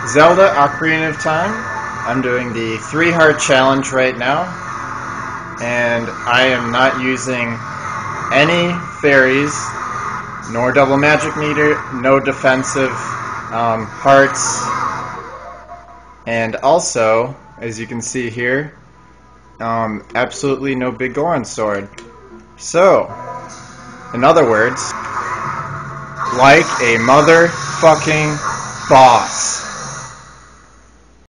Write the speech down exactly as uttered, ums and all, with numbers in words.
Zelda Ocarina of Time. I'm doing the three heart challenge right now, and I am not using any fairies, nor double magic meter, no defensive um, hearts, and also, as you can see here, um, absolutely no biggoron sword. So, in other words, like a motherfucking boss.